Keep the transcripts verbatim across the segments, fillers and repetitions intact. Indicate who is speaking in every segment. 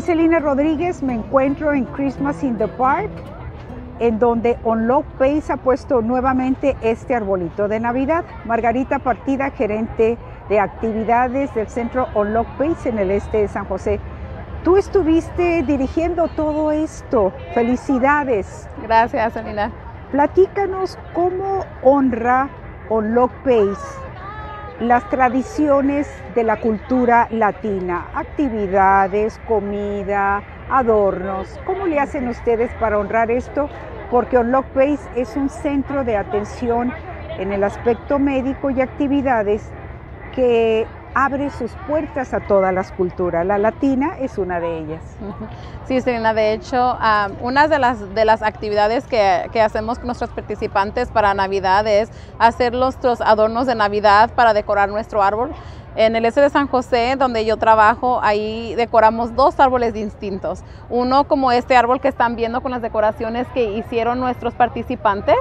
Speaker 1: Celina Rodríguez, me encuentro en Christmas in the Park, en donde Unlock Pace ha puesto nuevamente este arbolito de Navidad. Margarita Partida, gerente de actividades del centro Unlock Pace en el este de San José. Tú estuviste dirigiendo todo esto. Felicidades.
Speaker 2: Gracias, Celina.
Speaker 1: Platícanos cómo honra Unlock Pace las tradiciones de la cultura latina, actividades, comida, adornos. ¿Cómo le hacen ustedes para honrar esto? Porque Unlock Pace es un centro de atención en el aspecto médico y actividades que abre sus puertas a todas las culturas. La latina es una de ellas.
Speaker 2: Sí, Celina, de hecho, um, una de las, de las actividades que, que hacemos con nuestros participantes para Navidad es hacer nuestros adornos de Navidad para decorar nuestro árbol. En el este de San José, donde yo trabajo, ahí decoramos dos árboles distintos. Uno como este árbol que están viendo con las decoraciones que hicieron nuestros participantes.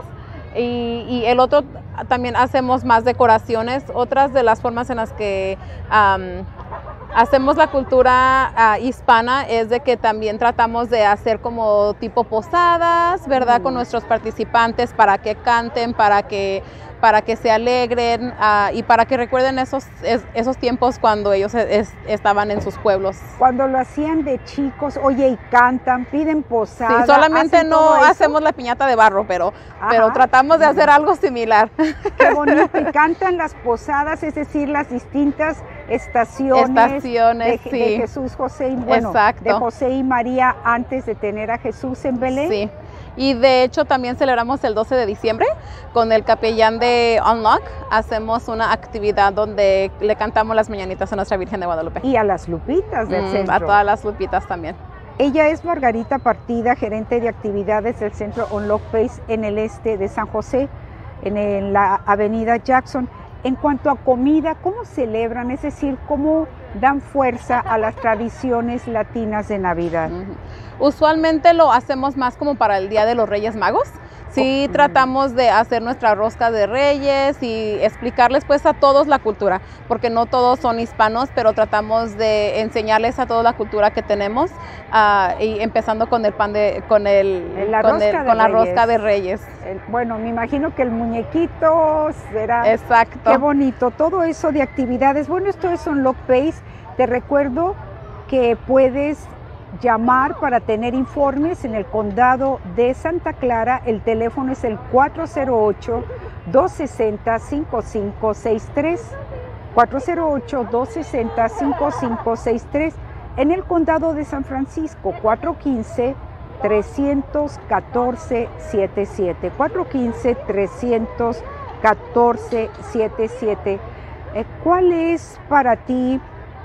Speaker 2: Y, y el otro también hacemos más decoraciones. Otras de las formas en las que um, hacemos la cultura uh, hispana es de que también tratamos de hacer como tipo posadas, ¿verdad? Mm. Con nuestros participantes para que canten, para que, para que se alegren uh, y para que recuerden esos, es, esos tiempos cuando ellos es, estaban en sus pueblos.
Speaker 1: Cuando lo hacían de chicos, oye, y cantan, piden posadas.
Speaker 2: Sí, solamente no hacemos la piñata de barro, pero, pero tratamos de hacer algo similar.
Speaker 1: Qué bonito, y cantan las posadas, es decir, las distintas estaciones,
Speaker 2: estaciones
Speaker 1: de,
Speaker 2: sí.
Speaker 1: de Jesús, José y, bueno,
Speaker 2: Exacto.
Speaker 1: de José y María antes de tener a Jesús en Belén.
Speaker 2: Sí. Y de hecho también celebramos el doce de diciembre con el capellán de Unlock. Hacemos una actividad donde le cantamos las mañanitas a nuestra Virgen de Guadalupe.
Speaker 1: Y a las lupitas del
Speaker 2: mm,
Speaker 1: centro.
Speaker 2: A todas las lupitas también.
Speaker 1: Ella es Margarita Partida, gerente de actividades del centro Unlock Pace en el este de San José, en, el, la avenida Jackson. En cuanto a comida, ¿cómo celebran? Es decir, ¿cómo dan fuerza a las tradiciones latinas de Navidad?
Speaker 2: Uh-huh. Usualmente lo hacemos más como para el Día de los Reyes Magos. Sí, tratamos de hacer nuestra rosca de reyes y explicarles pues a todos la cultura, porque no todos son hispanos, pero tratamos de enseñarles a toda la cultura que tenemos, uh, y empezando con el pan de, con el,
Speaker 1: la,
Speaker 2: con
Speaker 1: rosca,
Speaker 2: el,
Speaker 1: de
Speaker 2: con la rosca de reyes.
Speaker 1: El, bueno, me imagino que el muñequito será.
Speaker 2: Exacto.
Speaker 1: Qué bonito, todo eso de actividades. Bueno, esto es Unlock Pace. Te recuerdo que puedes llamar para tener informes en el condado de Santa Clara. El teléfono es el cuatro cero ocho, dos seis cero, cinco cinco seis tres, cuatro cero ocho, dos seis cero, cinco cinco seis tres. En el condado de San Francisco, cuatro uno cinco, tres uno cuatro, siete siete, cuatro uno cinco, tres uno cuatro, siete siete. Eh, ¿Cuál es para ti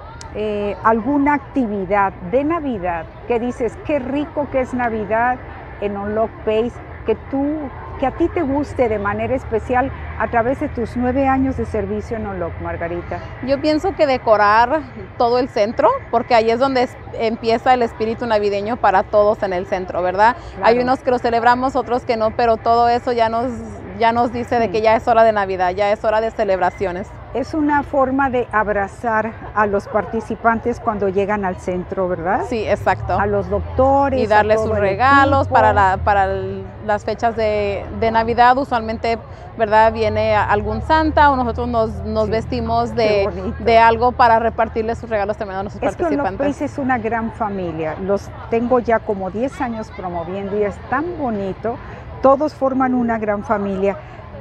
Speaker 1: Eh, alguna actividad de Navidad que dices qué rico que es Navidad en Unlock Pace, que tú, que a ti te guste de manera especial a través de tus nueve años de servicio en Unlock, Margarita?
Speaker 2: Yo pienso que decorar todo el centro, porque ahí es donde es, empieza el espíritu navideño para todos en el centro, ¿verdad? Claro. Hay unos que lo celebramos, otros que no, pero todo eso ya nos, ya nos dice de que ya es hora de Navidad, ya es hora de celebraciones.
Speaker 1: Es una forma de abrazar a los participantes cuando llegan al centro, ¿verdad?
Speaker 2: Sí, exacto.
Speaker 1: A los doctores.
Speaker 2: Y darles sus regalos para, la, para el, las fechas de, de Navidad. Usualmente, ¿verdad? Viene algún santa o nosotros nos, nos sí. vestimos de, de algo para repartirles sus regalos también a nuestros
Speaker 1: es
Speaker 2: participantes.
Speaker 1: Que Unlock Pace es una gran familia. Los tengo ya como diez años promoviendo y es tan bonito. Todos forman una gran familia.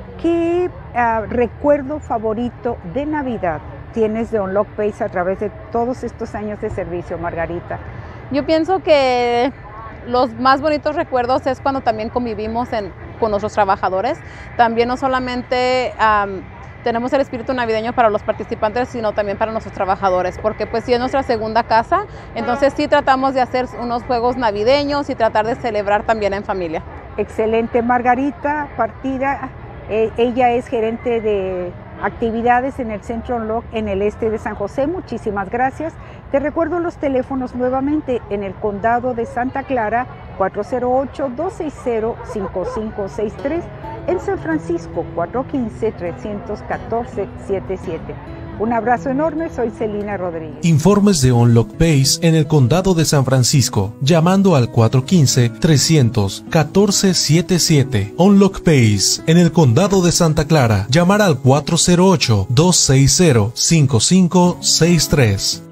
Speaker 1: ¿Qué uh, recuerdo favorito de Navidad tienes de Unlock Pace a través de todos estos años de servicio, Margarita?
Speaker 2: Yo pienso que los más bonitos recuerdos es cuando también convivimos en, con nuestros trabajadores. También no solamente um, tenemos el espíritu navideño para los participantes, sino también para nuestros trabajadores, porque pues sí es nuestra segunda casa, entonces sí tratamos de hacer unos juegos navideños y tratar de celebrar también en familia.
Speaker 1: Excelente, Margarita Partida. Eh, ella es gerente de actividades en el Centro Unlock en el este de San José. Muchísimas gracias. Te recuerdo los teléfonos nuevamente en el condado de Santa Clara, cuatro cero ocho, dos seis cero, cinco cinco seis tres. En San Francisco, cuatro uno cinco, tres uno cuatro, siete siete. Un abrazo enorme, soy Celina Rodríguez.
Speaker 3: Informes de Unlock Base en el Condado de San Francisco, llamando al cuatro uno cinco, tres cero cero, uno cuatro siete siete. Unlock Base en el Condado de Santa Clara, llamar al cuatro cero ocho, dos seis cero, cinco cinco seis tres.